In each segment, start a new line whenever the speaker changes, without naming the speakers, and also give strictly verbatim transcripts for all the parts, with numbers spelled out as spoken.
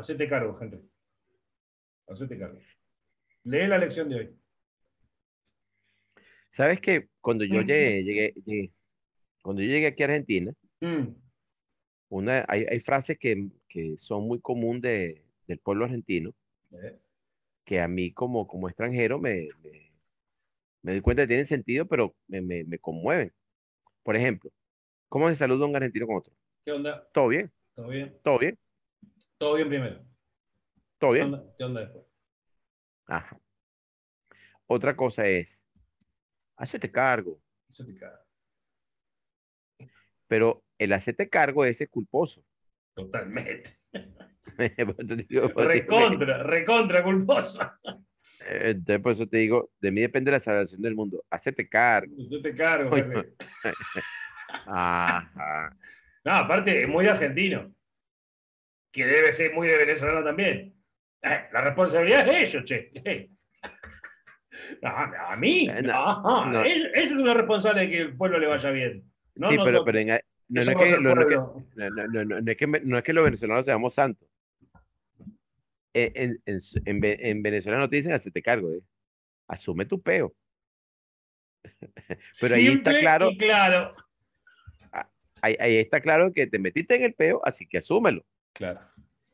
Hacete cargo, gente. Hacete cargo. Lee la lección de hoy.
¿Sabes que cuando yo llegué, llegué, llegué- cuando yo llegué aquí a Argentina,
Mm.
una, hay, hay frases que, que son muy común de, del pueblo argentino,
Eh,
que a mí como, como extranjero me, me, me doy cuenta que tienen sentido, pero me, me, me conmueven. Por ejemplo, ¿cómo se saluda un argentino con otro?
¿Qué onda?
¿Todo bien?
¿Todo bien?
¿Todo bien?
Todo bien primero.
¿Todo
¿Qué
bien?
onda? ¿Qué onda después?
Ajá. Otra cosa es, hacete cargo,
Hacete cargo.
pero el hacerte cargo ese es culposo.
Totalmente.
Por eso te digo, por eso te digo que,
Recontra, recontra culposa.
eh, entonces por eso te digo, de mí depende la salvación del mundo. Hacete cargo.
Hacete cargo,
Coño.
jefe.
Ajá.
No, aparte, es muy argentino. Que debe ser muy de venezolano también. Eh, la responsabilidad es de ellos, che. Eh, no, a mí,
Eh, No,
no,
no,
ellos, ellos son los responsables de que el pueblo le vaya bien. No
sí, pero, pero
nosotros,
en-
que
no, no es
somos
que,
el
lo- no, es que,
pueblo.
no, no, no, no- no es que, no es que los venezolanos seamos santos. Eh, En, en, en, Ve- en Venezuela no te dicen hacerte cargo, eh. Asume tu peo. Pero ahí está
Simple y
claro,
claro.
ah, ahí, ahí está claro que te metiste en el peo, así que asúmelo.
Claro.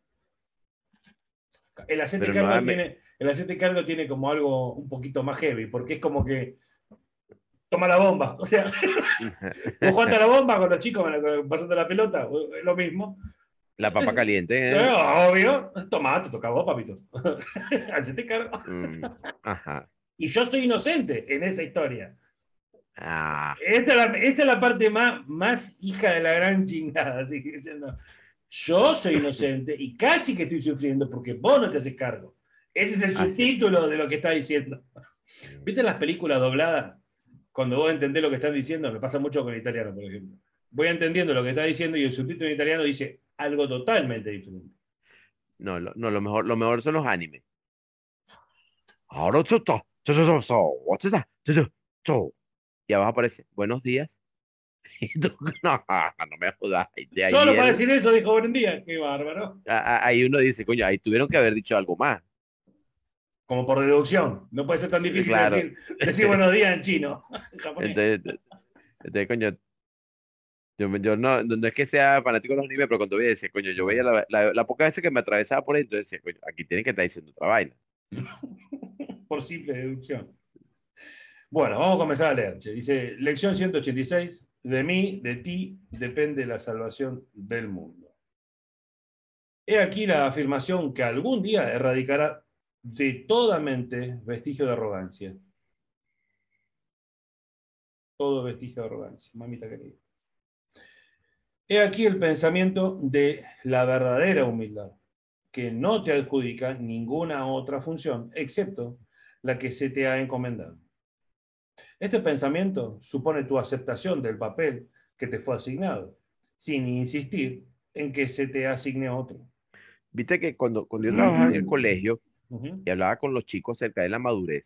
El hacete
Pero
cargo
nuevamente,
tiene, el hacete cargo tiene como algo un poquito más heavy, porque es como que toma la bomba. O sea, vos jugaste a la bomba con los chicos pasando la pelota, es lo mismo.
la papa caliente,
Eh,
¿eh?
obvio, tomá, te toca a vos, papito. Hacete cargo.
Mm, ajá.
Y yo soy inocente en esa historia.
Ah,
Esa es la, esa es la parte más, más hija de la gran chingada. Así que diciendo, yo soy inocente y casi que estoy sufriendo porque vos no te haces cargo. Ese es el
así.
subtítulo de lo que está diciendo. ¿Viste las películas dobladas? Cuando vos entendés lo que están diciendo, me pasa mucho con el italiano, por ejemplo. Voy entendiendo lo que está diciendo y el subtítulo en italiano dice algo totalmente diferente.
No, lo, no, lo mejor, lo mejor son los animes. Ahora tú estás, tú, tú, tú, tú, tú, tú, tú, tú. Y abajo aparece, buenos días. Y tú, no, no me jodas. De
Solo para
ayer,
decir eso dijo buen día. Qué bárbaro.
a- a- ahí uno dice, coño, ahí tuvieron que haber dicho algo más.
Como por deducción. No puede ser tan
Eh,
difícil
Claro.
decir, decir buenos días en chino, en japonés.
Entonces, entonces, coño, yo, yo no, no, no es que sea fanático de los animes, pero cuando veía, decía, coño, yo veía
No.
la, la, la poca veces que me atravesaba por ahí, entonces decía, coño, aquí tienen que estar diciendo otra vaina.
Por simple deducción. Bueno, vamos a comenzar a leer. Che. Dice, lección ciento ochenta y seis, de mí, de ti, depende la salvación del mundo. He aquí la afirmación que algún día erradicará de toda mente vestigio de arrogancia. Todo vestigio de arrogancia, mamita querida. He aquí el pensamiento de la verdadera humildad, que no te adjudica ninguna otra función, excepto la que se te ha encomendado. Este pensamiento supone tu aceptación del papel que te fue asignado, sin insistir en que se te asigne otro.
Viste que cuando, cuando yo trabajaba en el colegio
Uh -huh.
y hablaba con los chicos acerca de la madurez,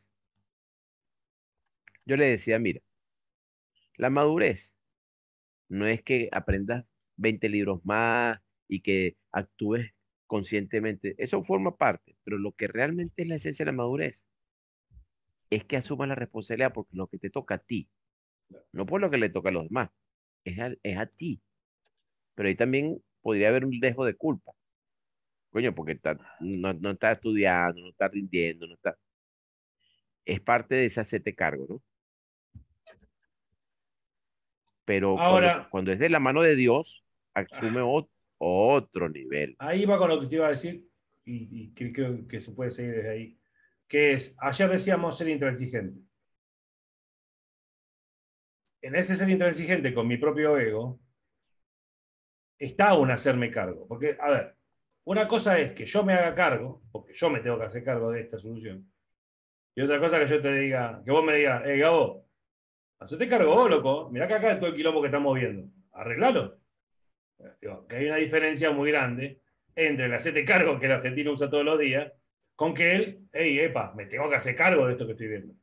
yo les decía, mira, la madurez no es que aprendas veinte libros más y que actúes conscientemente. Eso forma parte, pero lo que realmente es la esencia de la madurez es que asumas la responsabilidad porque lo que te toca a ti, no por lo que le toca a los demás, es a, es a ti. Pero ahí también podría haber un dejo de culpa. Coño, porque está- no, no está estudiando, no está rindiendo, no está. Es parte de ese hacerte cargo, ¿no? Pero cuando,
Ahora,
cuando es de la mano de Dios, asume ot- otro nivel.
ahí va con lo que te iba a decir, y, y creo que se puede seguir desde ahí, que es, ayer decíamos ser intransigente. En ese ser intransigente con mi propio ego, está un hacerme cargo. Porque, a ver, una cosa es que yo me haga cargo, porque yo me tengo que hacer cargo de esta solución, y otra cosa que yo te diga, que vos me digas, hey Gabo, hacete cargo vos, loco, mirá que acá es todo el quilombo que estamos viendo, arreglalo. Digo, que hay una diferencia muy grande entre el hacete cargo que el argentino usa todos los días, con que él, hey, epa, me tengo que hacer cargo de esto que estoy viendo.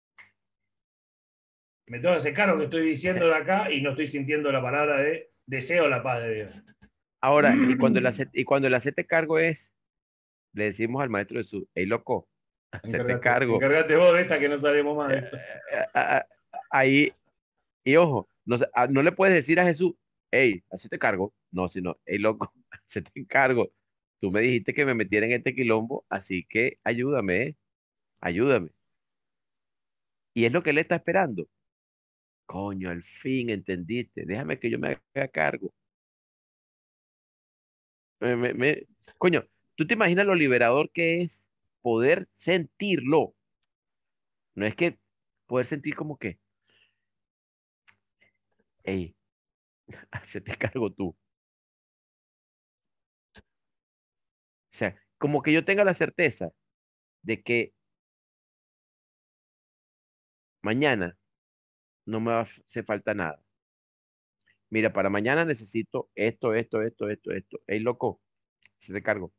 Me tengo que hacer cargo que estoy diciendo de acá y no estoy sintiendo la palabra de deseo la paz de Dios.
Ahora, y cuando el hacete, y cuando el hacerte cargo es, le decimos al maestro Jesús, hey loco, hacete
Encárgate,
cargo.
encárgate vos de esta que no sabemos más de
Eh,
esto.
eh, a- a- Ahí, y ojo, no, se- a- no le puedes decir a Jesús, hey, hacete cargo. No, sino, hey loco, hacete cargo. Tú me dijiste que me metiera en este quilombo, así que ayúdame, eh, ayúdame. Y es lo que él está esperando. Coño, al fin entendiste. Déjame que yo me haga cargo. Me- me- me- Coño, ¿tú te imaginas lo liberador que es poder sentirlo? No es que poder sentir como que, hey, hacete cargo tú. O sea, como que yo tenga la certeza de que mañana no me va a hacer falta nada. Mira, para mañana necesito esto, esto, esto, esto, esto. Hey, loco, hacete cargo.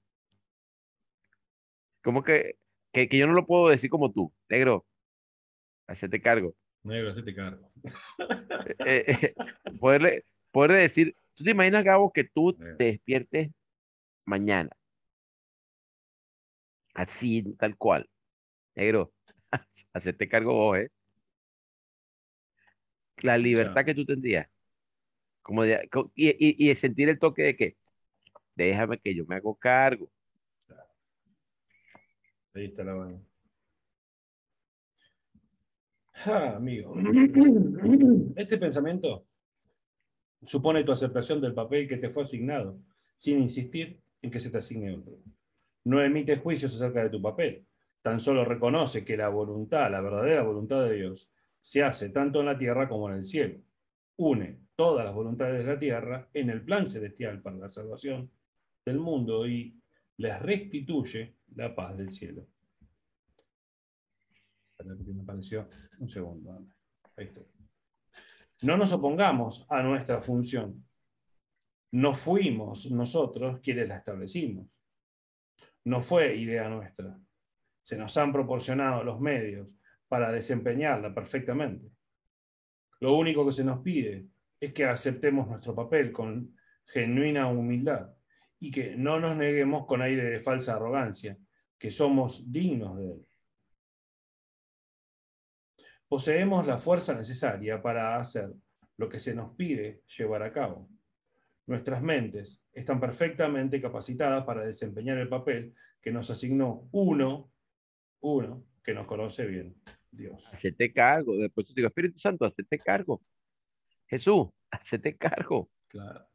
Como que, que, que yo no lo puedo decir como tú, negro, hacete cargo.
Negro, hacete cargo.
Eh, eh, poderle, poderle decir, ¿tú te imaginas, Gabo, que tú
Eh,
te despiertes mañana, así, tal cual, negro, hacerte cargo vos, ¿eh? La libertad
Escucha,
que tú tendrías, como de- co- y, y, y sentir el toque de que, déjame que yo me hago cargo.
ahí está la vaina. Ah, amigo. Este pensamiento supone tu aceptación del papel que te fue asignado, sin insistir en que se te asigne otro. No emite juicios acerca de tu papel, tan solo reconoce que la voluntad, la verdadera voluntad de Dios, se hace tanto en la tierra como en el cielo. Une todas las voluntades de la tierra en el plan celestial para la salvación del mundo y les restituye la paz del cielo. Me pareció un segundo. Ahí estoy. No nos opongamos a nuestra función. No fuimos nosotros quienes la establecimos. No fue idea nuestra. Se nos han proporcionado los medios para desempeñarla perfectamente. Lo único que se nos pide es que aceptemos nuestro papel con genuina humildad y que no nos neguemos con aire de falsa arrogancia, que somos dignos de él. Poseemos la fuerza necesaria para hacer lo que se nos pide llevar a cabo. Nuestras mentes están perfectamente capacitadas para desempeñar el papel que nos asignó uno, uno que nos conoce bien, Dios.
Hacete cargo. Después te digo, Espíritu Santo, hacete cargo. Jesús, hacete cargo.
Claro.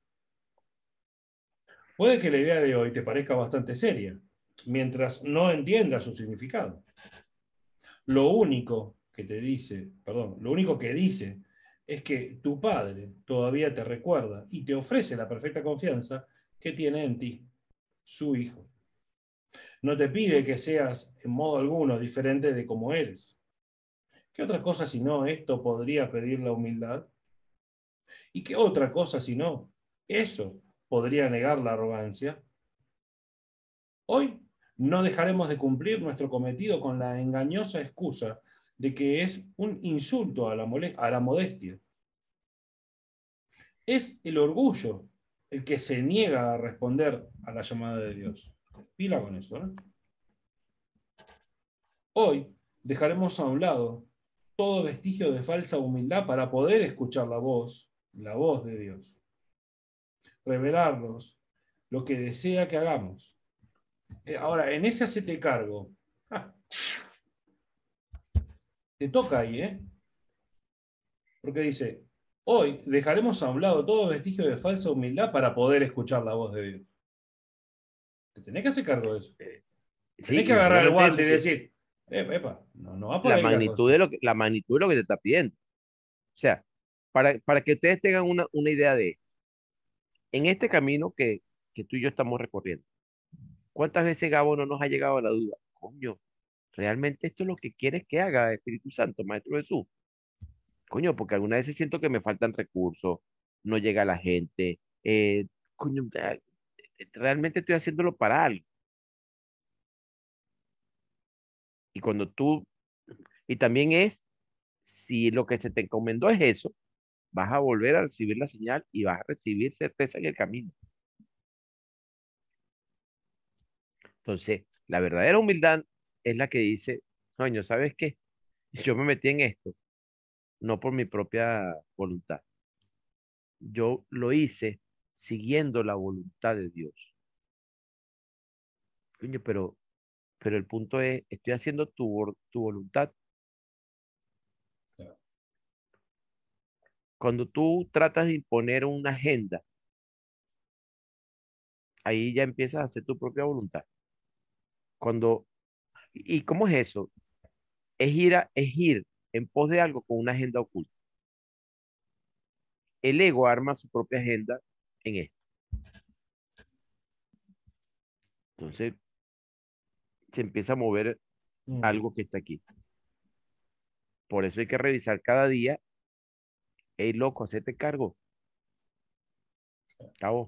Puede que la idea de hoy te parezca bastante seria, mientras no entiendas su significado. Lo único que te dice, perdón, lo único que dice es que tu padre todavía te recuerda y te ofrece la perfecta confianza que tiene en ti, su hijo. No te pide que seas en modo alguno diferente de como eres. ¿Qué otra cosa si no esto podría pedir la humildad? ¿Y qué otra cosa si no eso podría negar la arrogancia? Hoy no dejaremos de cumplir nuestro cometido con la engañosa excusa de que es un insulto a la, a la modestia. Es el orgullo el que se niega a responder a la llamada de Dios. Pila con eso, ¿eh? Hoy dejaremos a un lado todo vestigio de falsa humildad para poder escuchar la voz, la voz de Dios. Revelarnos lo que desea que hagamos. Eh, Ahora, en ese hacete cargo, ah, te toca ahí, ¿eh? Porque dice, hoy dejaremos a un lado todo vestigio de falsa humildad para poder escuchar la voz de Dios. Te tenés que hacer cargo de eso.
Sí,
Tenés que
y no
agarrar el
solamente
guante
eso,
y
que
decir, epa, epa, no, no va por
la
ahí la
magnitud
cosa.
de lo que, la magnitud de lo que te está pidiendo. O sea, para, para que ustedes tengan una, una idea de, en este camino que, que tú y yo estamos recorriendo, ¿cuántas veces, Gabo, no nos ha llegado a la duda? Coño, ¿realmente esto es lo que quieres que haga, Espíritu Santo, Maestro Jesús? Coño, porque algunas veces siento que me faltan recursos, no llega la gente, eh, coño, eh, realmente estoy haciéndolo para algo. Y cuando tú, y también es, si lo que se te encomendó es eso, vas a volver a recibir la señal y vas a recibir certeza en el camino. Entonces, la verdadera humildad es la que dice, coño, ¿sabes qué? Yo me metí en esto, no por mi propia voluntad. Yo lo hice siguiendo la voluntad de Dios. Coño, pero, pero el punto es, estoy haciendo tu, vol- tu voluntad.
Claro.
Cuando tú tratas de imponer una agenda, ahí ya empiezas a hacer tu propia voluntad. Cuando, ¿y cómo es eso? Es ir, a- es ir en pos de algo con una agenda oculta. El ego arma su propia agenda en esto. Entonces se empieza a mover
Mm.
algo que está aquí. Por eso hay que revisar cada día. Hey, loco, hacete cargo. Cabo.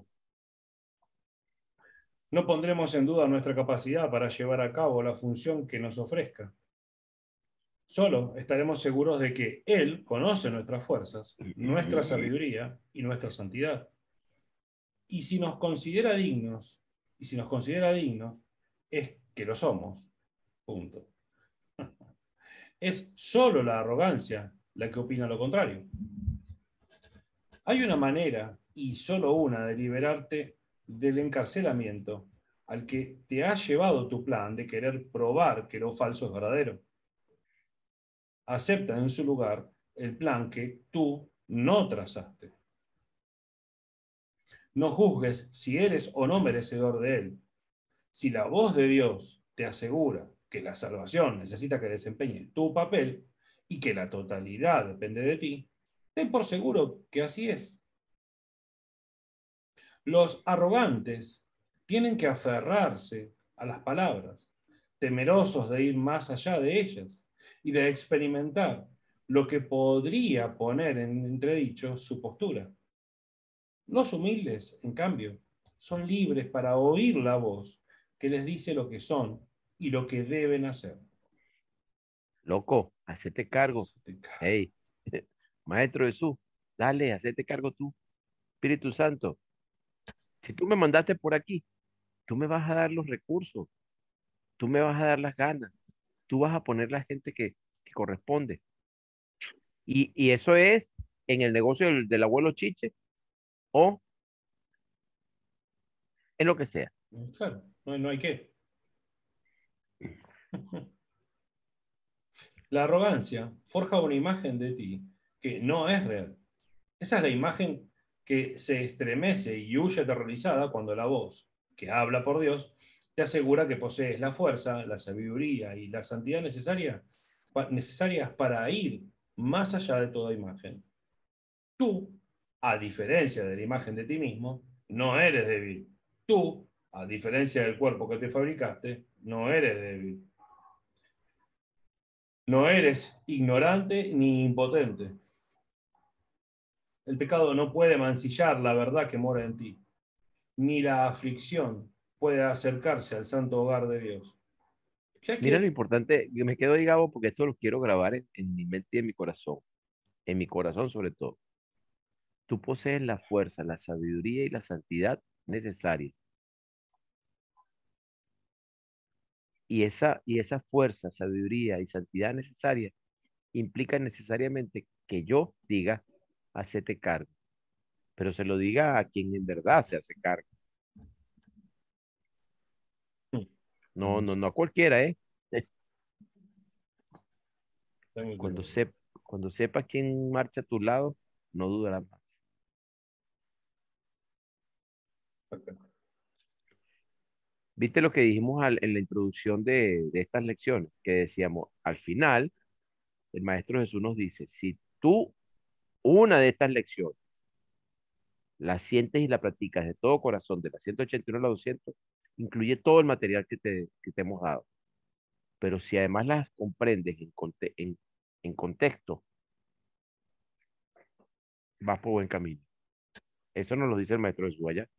No pondremos en duda nuestra capacidad para llevar a cabo la función que nos ofrezca. Solo estaremos seguros de que Él conoce nuestras fuerzas, nuestra sabiduría y nuestra santidad. Y si nos considera dignos, y si nos considera dignos, es que lo somos. Punto. Es solo la arrogancia la que opina lo contrario. Hay una manera, y solo una, de liberarte del encarcelamiento al que te ha llevado tu plan de querer probar que lo falso es verdadero. Acepta en su lugar el plan que tú no trazaste. No juzgues si eres o no merecedor de él. Si la voz de Dios te asegura que la salvación necesita que desempeñes tu papel y que la totalidad depende de ti, ten por seguro que así es. Los arrogantes tienen que aferrarse a las palabras, temerosos de ir más allá de ellas y de experimentar lo que podría poner en entredicho su postura. Los humildes, en cambio, son libres para oír la voz que les dice lo que son y lo que deben hacer.
Loco, hacete cargo.
Se te cae.
Hey, Maestro Jesús, dale, hacete cargo tú. Espíritu Santo, si tú me mandaste por aquí, tú me vas a dar los recursos, tú me vas a dar las ganas, tú vas a poner la gente que, que corresponde. Y, y eso es en el negocio del, del abuelo Chiche o en lo que sea.
Claro, no, no hay que. La arrogancia forja una imagen de ti que no es real. Esa es la imagen que se estremece y huye aterrorizada cuando la voz, que habla por Dios, te asegura que posees la fuerza, la sabiduría y la santidad necesaria, pa- necesarias para ir más allá de toda imagen. Tú, a diferencia de la imagen de ti mismo, no eres débil. Tú, a diferencia del cuerpo que te fabricaste, no eres débil. No eres ignorante ni impotente. El pecado no puede mancillar la verdad que mora en ti, ni la aflicción puede acercarse al santo hogar de Dios. Ya
Mira lo
que,
importante, que me quedo ahí, Gabo, porque esto lo quiero grabar en, en mi mente y en mi corazón, en mi corazón sobre todo. Tú posees la fuerza, la sabiduría y la santidad necesarias. Y esa, y esa fuerza, sabiduría y santidad necesaria implica necesariamente que yo diga, hacete cargo, pero se lo diga a quien en verdad se hace cargo. No, no, no a cualquiera, ¿eh?
está muy
Cuando,
claro.
sep- cuando sepas quién marcha a tu lado, no dudarás más. ¿Viste lo que dijimos al- en la introducción de, de estas lecciones? Que decíamos, al final, el Maestro Jesús nos dice, si tú una de estas lecciones la sientes y la practicas de todo corazón, de la ciento ochenta y uno a la doscientos, incluye todo el material que te, que te hemos dado. Pero si además las comprendes en, conte- en, en contexto, vas por buen camino. Eso nos lo dice el Maestro Jesús allá.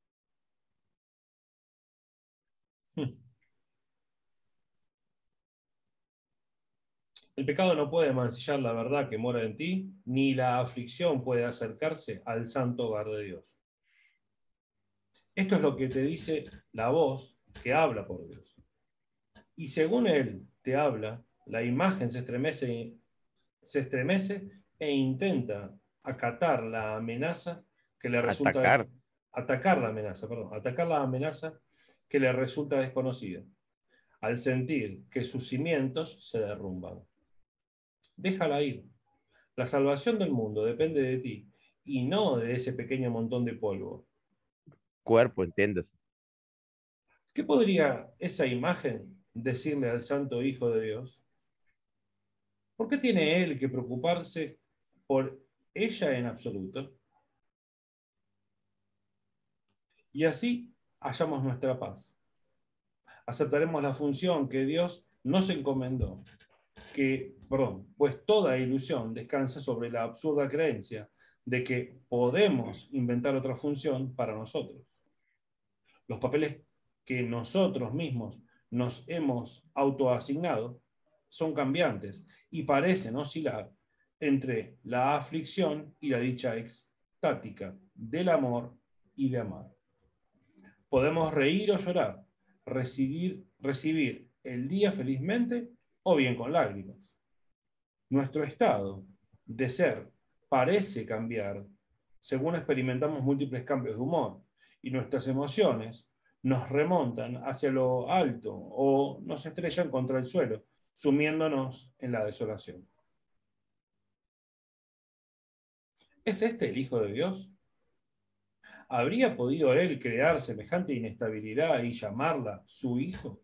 El pecado no puede mancillar la verdad que mora en ti, ni la aflicción puede acercarse al santo hogar de Dios. Esto es lo que te dice la voz que habla por Dios. Y según él te habla, la imagen se estremece, se estremece e intenta acatar la amenaza que le resulta
Atacar.
atacar la amenaza, perdón, atacar la amenaza que le resulta desconocida, al sentir que sus cimientos se derrumban. Déjala ir. La salvación del mundo depende de ti y no de ese pequeño montón de polvo.
Cuerpo, entiéndase.
¿Qué podría esa imagen decirle al Santo Hijo de Dios? ¿Por qué tiene él que preocuparse por ella en absoluto? Y así hallamos nuestra paz. Aceptaremos la función que Dios nos encomendó, que, perdón, pues toda ilusión descansa sobre la absurda creencia de que podemos inventar otra función para nosotros. Los papeles que nosotros mismos nos hemos autoasignado son cambiantes y parecen oscilar entre la aflicción y la dicha extática del amor y de amar. Podemos reír o llorar, recibir, recibir el día felizmente o bien con lágrimas. Nuestro estado de ser parece cambiar según experimentamos múltiples cambios de humor y nuestras emociones nos remontan hacia lo alto o nos estrellan contra el suelo, sumiéndonos en la desolación. ¿Es este el Hijo de Dios? ¿Habría podido él crear semejante inestabilidad y llamarla su Hijo?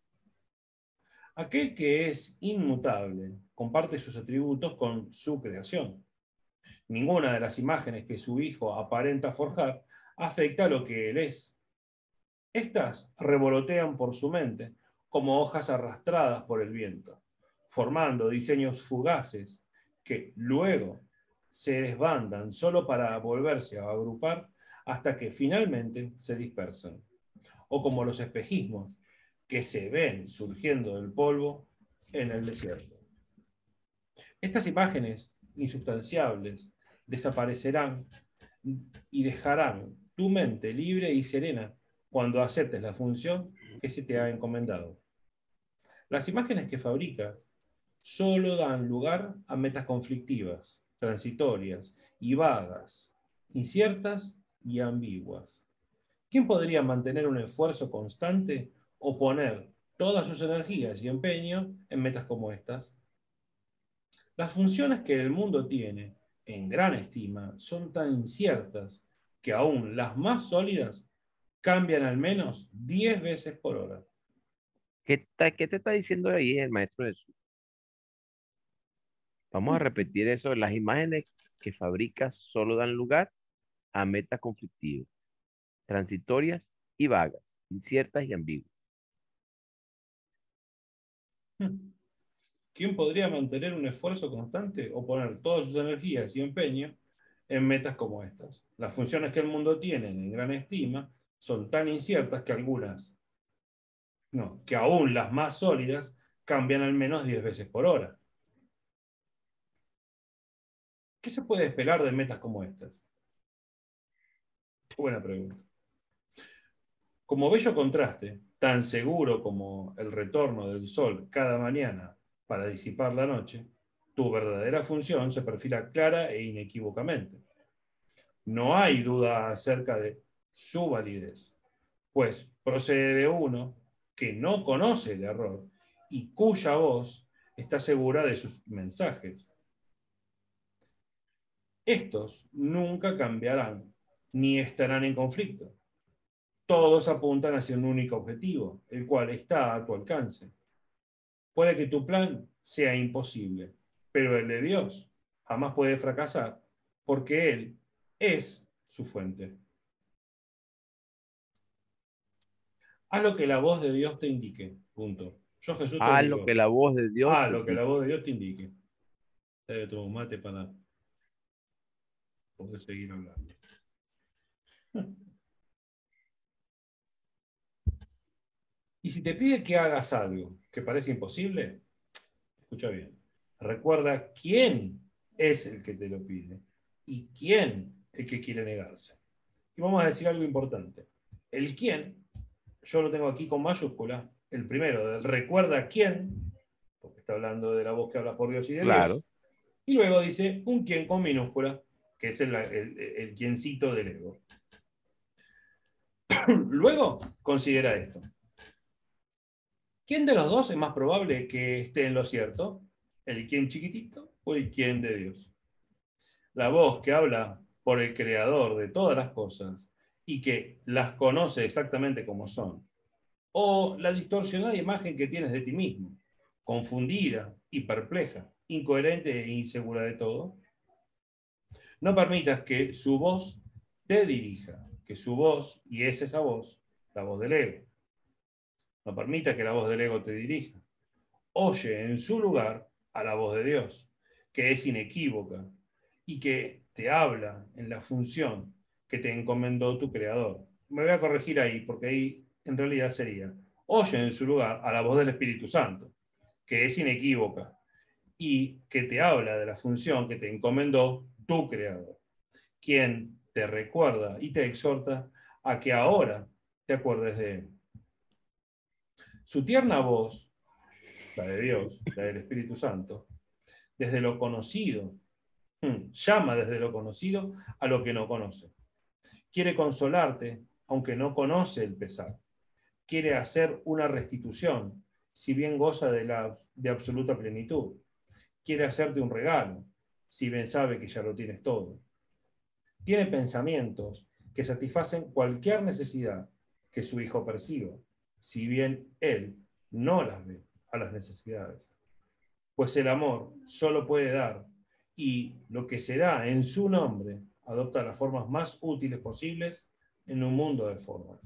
Aquel que es inmutable comparte sus atributos con su creación. Ninguna de las imágenes que su Hijo aparenta forjar afecta a lo que él es. Estas revolotean por su mente como hojas arrastradas por el viento, formando diseños fugaces que luego se desbandan solo para volverse a agrupar hasta que finalmente se dispersan. O como los espejismos que se ven surgiendo del polvo en el desierto. Estas imágenes insustanciables desaparecerán y dejarán tu mente libre y serena cuando aceptes la función que se te ha encomendado. Las imágenes que fabricas solo dan lugar a metas conflictivas, transitorias y vagas, inciertas y ambiguas. ¿Quién podría mantener un esfuerzo constante o poner todas sus energías y empeño en metas como estas? Las funciones que el mundo tiene en gran estima son tan inciertas que aún las más sólidas cambian al menos diez veces por hora.
¿Qué, ta- qué te está diciendo ahí el maestro Jesús? Vamos a repetir eso. Las imágenes que fabricas solo dan lugar a metas conflictivas, transitorias y vagas, inciertas y ambiguas.
¿Quién podría mantener un esfuerzo constante o poner todas sus energías y empeño en metas como estas? Las funciones que el mundo tiene en gran estima son tan inciertas que algunas, no, que aún las más sólidas cambian al menos diez veces por hora. ¿Qué se puede esperar de metas como estas? Qué buena pregunta. Como bello contraste, tan seguro como el retorno del sol cada mañana para disipar la noche, tu verdadera función se perfila clara e inequívocamente. No hay duda acerca de su validez, pues procede de uno que no conoce el error y cuya voz está segura de sus mensajes. Estos nunca cambiarán ni estarán en conflicto. Todos apuntan hacia un único objetivo, el cual está a tu alcance. Puede que tu plan sea imposible, pero el de Dios jamás puede fracasar, porque Él es su fuente. Haz lo que la voz de Dios te indique. Punto. Yo, Jesús, te
Haz lo que
digo,
la voz de Dios
haz
te
lo que la
indique.
voz de Dios te indique. Debe tomar un mate para poder seguir hablando. Y si te pide que hagas algo que parece imposible, escucha bien. Recuerda quién es el que te lo pide y quién el que quiere negarse. Y vamos a decir algo importante. El quién, yo lo tengo aquí con mayúscula, el primero, del recuerda quién, porque está hablando de la voz que habla por Dios y de
Claro.
Dios, y luego dice un quién con minúscula, que es el, el, el quiencito del ego. Luego, considera esto. ¿Quién de los dos es más probable que esté en lo cierto? ¿El quién chiquitito o el quién de Dios? La voz que habla por el creador de todas las cosas y que las conoce exactamente como son. O la distorsionada imagen que tienes de ti mismo, confundida y perpleja, incoherente e insegura de todo. No permitas que su voz te dirija, que su voz, y es esa voz, la voz del ego. No permita que la voz del ego te dirija. Oye en su lugar a la voz de Dios, que es inequívoca y que te habla en la función que te encomendó tu creador. Me voy a corregir ahí, porque ahí en realidad sería, oye en su lugar a la voz del Espíritu Santo, que es inequívoca y que te habla de la función que te encomendó tu creador, quien te recuerda y te exhorta a que ahora te acuerdes de él. Su tierna voz, la de Dios, la del Espíritu Santo, desde lo conocido, llama desde lo conocido a lo que no conoce. Quiere consolarte, aunque no conoce el pesar. Quiere hacer una restitución, si bien goza de, la, de absoluta plenitud. Quiere hacerte un regalo, si bien sabe que ya lo tienes todo. Tiene pensamientos que satisfacen cualquier necesidad que su hijo perciba, si bien él no las ve a las necesidades. Pues el amor solo puede dar, y lo que se da en su nombre adopta las formas más útiles posibles en un mundo de formas.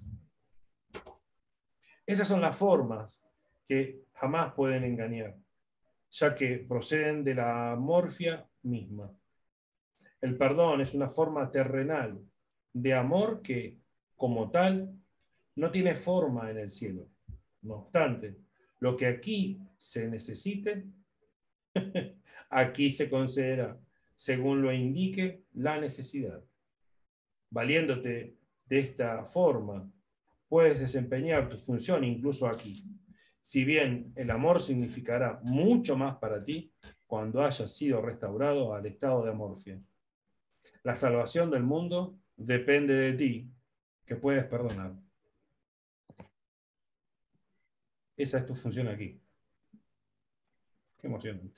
Esas son las formas que jamás pueden engañar, ya que proceden de la morfia misma. El perdón es una forma terrenal de amor que, como tal, no tiene forma en el cielo. No obstante, lo que aquí se necesite, aquí se concederá, según lo indique la necesidad. Valiéndote de esta forma, puedes desempeñar tu función incluso aquí. Si bien el amor significará mucho más para ti cuando hayas sido restaurado al estado de amorfia. La salvación del mundo depende de ti, que puedes perdonar. Esa es tu función aquí. Qué emocionante.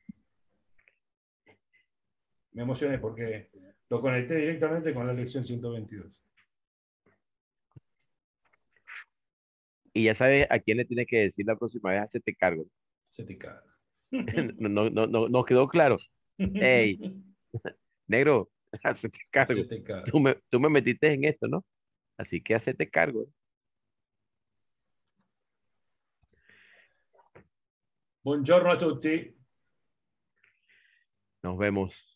Me emocioné porque lo conecté directamente con la lección ciento veintidós.
Y ya sabes a quién le tienes que decir la próxima vez, hacerte cargo.
Se te caga.
No, no, no, no, no quedó claro. Hey, negro, hacete
Se
cargo.
te caga.
Tú me, tú me metiste en esto, ¿no? Así que hacete cargo.
Buongiorno a tutti.
Nos vemos.